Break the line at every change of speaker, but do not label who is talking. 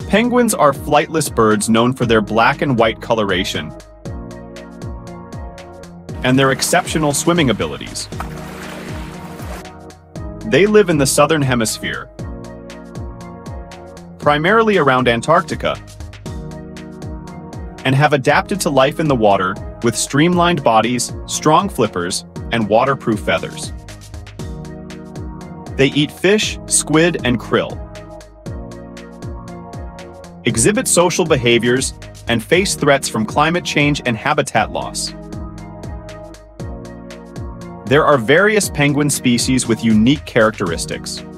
Penguins are flightless birds known for their black and white coloration and their exceptional swimming abilities. They live in the southern hemisphere, primarily around Antarctica, and have adapted to life in the water with streamlined bodies, strong flippers, and waterproof feathers. They eat fish, squid, and krill, exhibit social behaviors, and face threats from climate change and habitat loss. There are various penguin species with unique characteristics.